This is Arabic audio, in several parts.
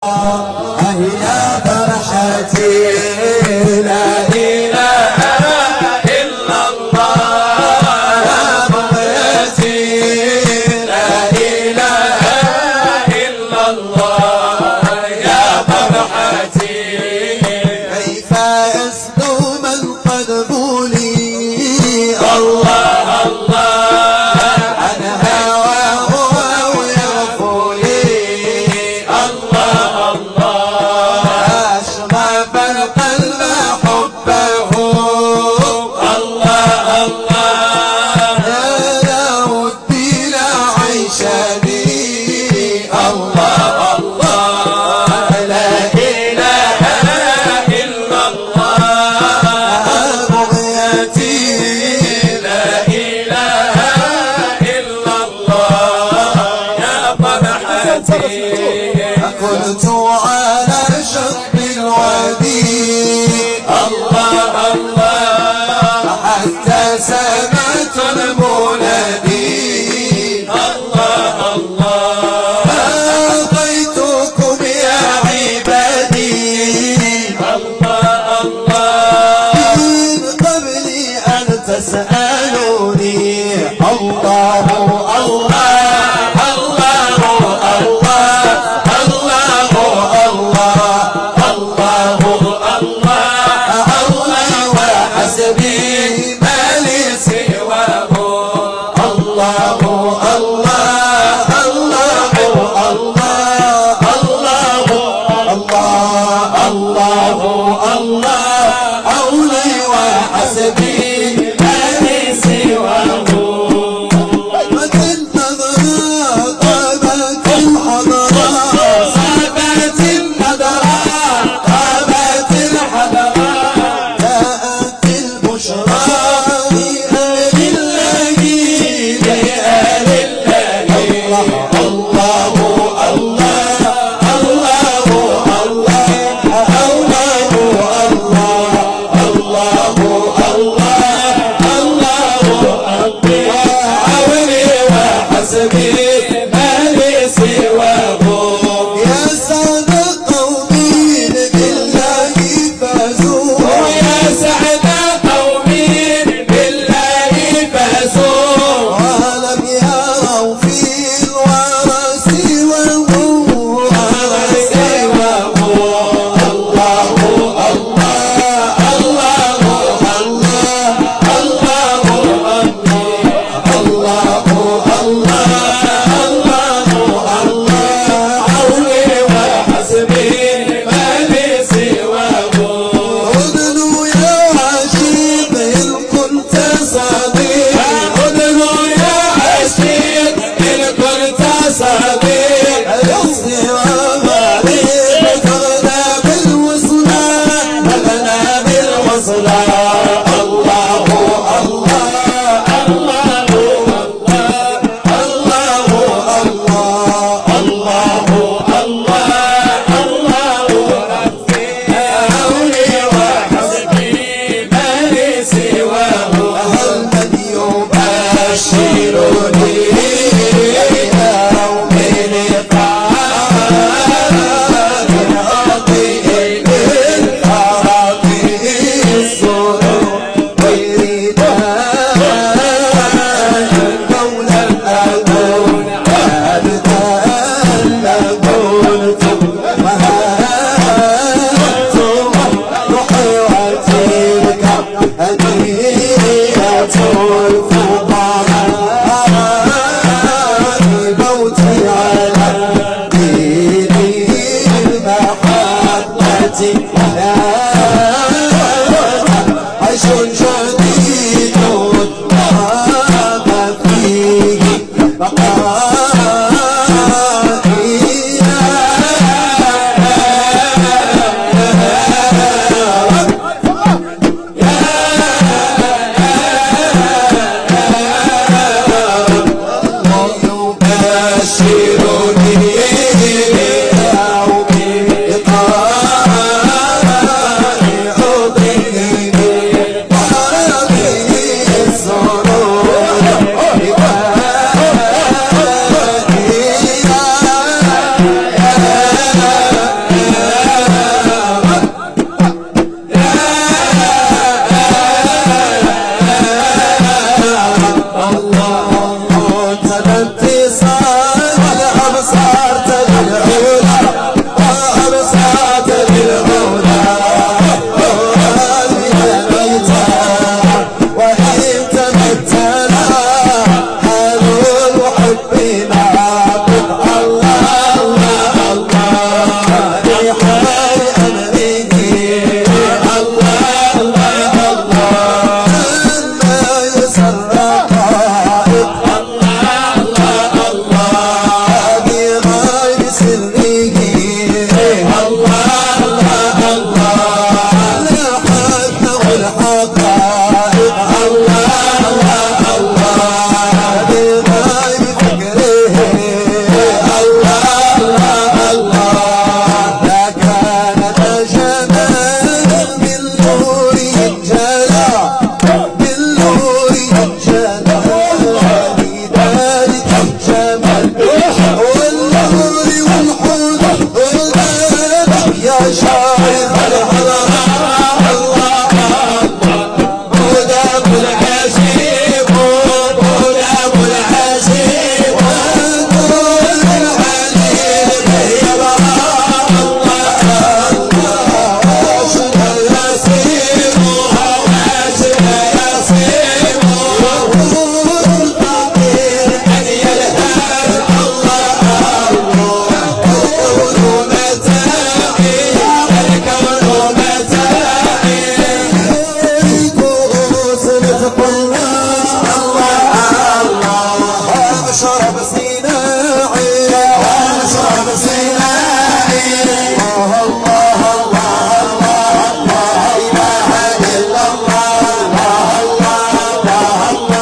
يا فرحتي لا إله إلا الله يا بغيتي لا إله إلا الله يا فرحتي كيف يسلو من قد بولي الله الله عن هواه أو يغفلي الله الله أشرف القلب حبه الله الله يا له الدين عيشني الله الله لا إله إلا الله بغيتي لا إله إلا الله يا فرحتي كنت على شط الوادي الله الله حتى سمعت المنادي الله الله أعطيتكم يا عبادي الله الله من قبل أن تسألوني الله الله الله الله الله الله الله وحسبي ما لي سواه الله الله الله الله الله الله الله حولي وحسبي ما لي سواه وكن نظرات طابت الحضرات صابت النظرات طابت الحضرات جاءت البشرى لأهل الله لأهل الله الله الله الله الله الله الله عوني وحسبي ما لي سواه يا سعد قومي بالله فازوا يا سعد قومي بالله فازوا ولم يروا في الورى سواه الله الله مشايخ الحضرة الله بود ابو العزيب بود ابو العزيب ونقول العليل يا براء الله واسنا ياسين واسنا ياسين وقول الفقير ان يلهى الله الكون متاعي الكون متاعي كؤوس نتقلى شرب صناعي شرب صناعي الله الله الله الله اله الا الله الله الله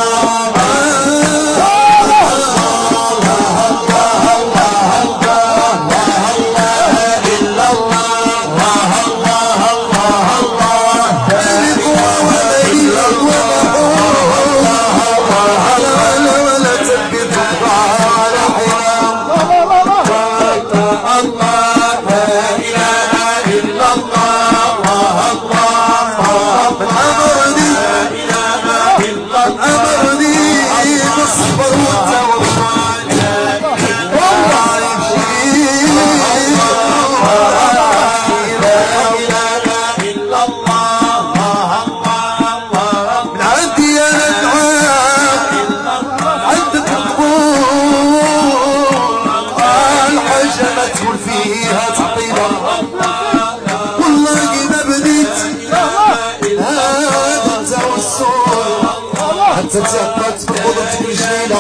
تتزبط بقضة رجلينا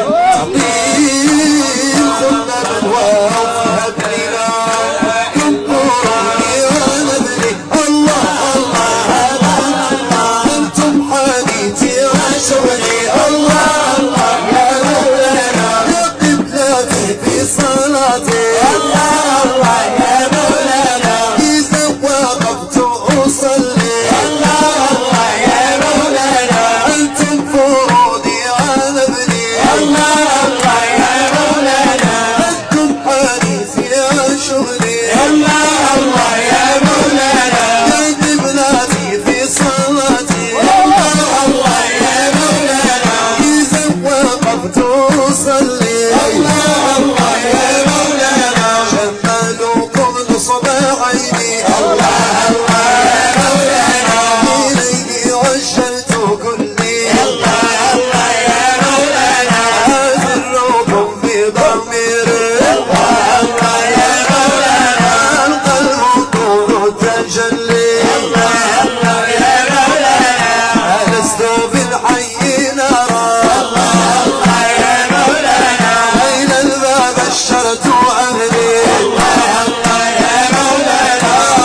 تعطيل خلنا بلوى وفيها دليلا انظروني انا بني الله الله انتم حديثي عشرني الله الله يا مولانا يا قبلتي في صلاتي الله الله يا مولانا اذا وقفت اصلي الله الله يا مولانا انتم فرودي على ابني الله الله يا مولانا انتم حديثي عن شغلي الله الله يا مولانا يا قبلتي في صلاتي الله الله يا مولانا اذا وقفت اصلي الله الله يا مولانا جمالكم نصب عيني الله الله يا مولانا اليه وجهت كلي الله الله يا مولانا اذركم بضميري الله الله يا مولانا القلب طول تجلي الله الله يا مولانا لست بالحي نرى الله الله يا مولانا الى الباب الشرت اهلي الله الله يا مولانا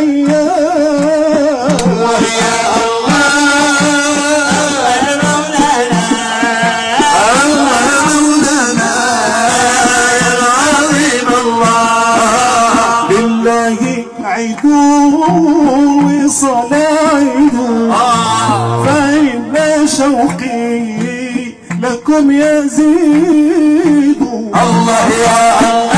الأيام. الله يا الله يا مولانا، الله مولانا يا العظيم الله. لله عيدوا وصلاعيدوا، فإن شوقي لكم يزيد. الله يا الله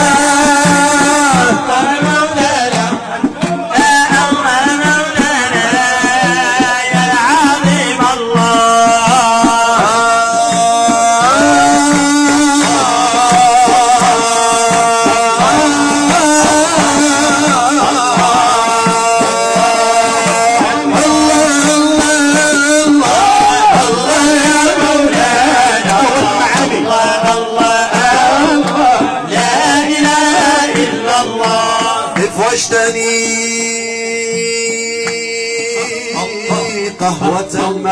قهوة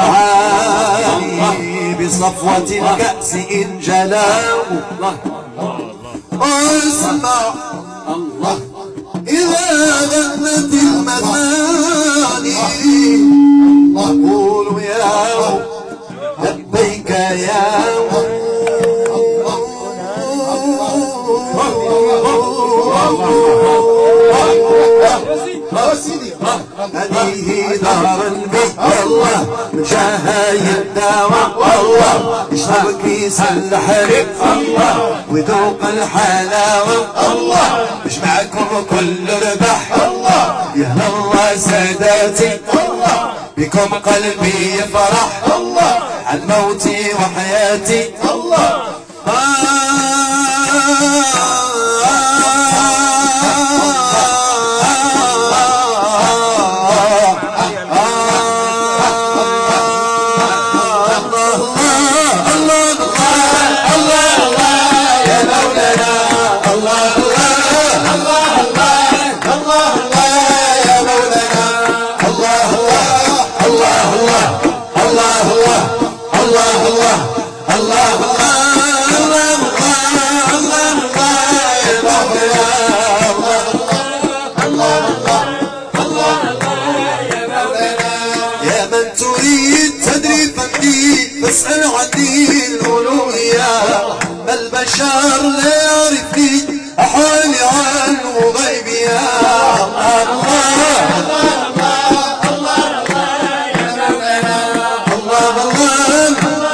المعاني بصفوة الكأس إن جلاه. اسمع الله إذا غنت المغاني، قولوا يا لبيك يا هذه دار البيت الله، مشاهي الدواء الله، اشرب كيس الحليب الله، وذوق الحلاوة الله، مش معكم كل ربح الله. يا الله ساداتي الله، بكم قلبي يفرح الله، عن موتي وحياتي الله. فاسأل عني الألوهية، ما البشر لا يعرفني أحوالي عنه غيبي. يا الله الله الله يا مولانا، الله الله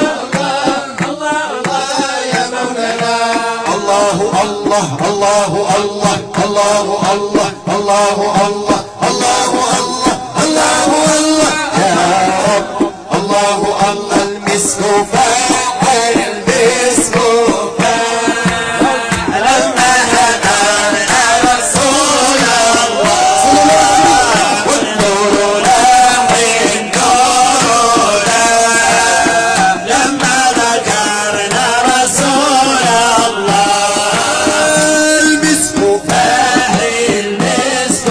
الله يا مولانا، الله الله الله الله الله الله الله الله الله الله الله يا رب. الله الله المسك فاعل المسك فاعل لما هدانا رسول الله، والنور لاحي النور لما ذكرنا رسول الله. المسك فاعل المسك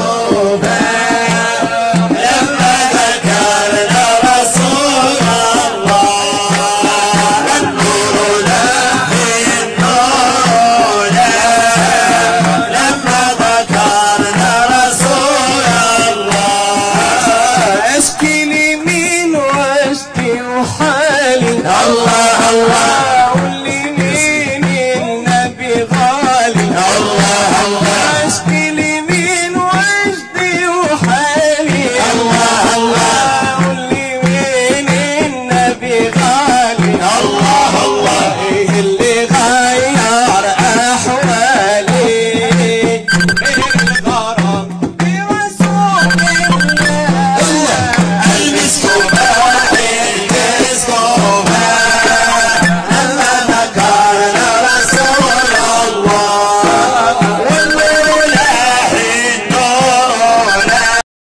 فاعل لما ذكرنا رسول الله الله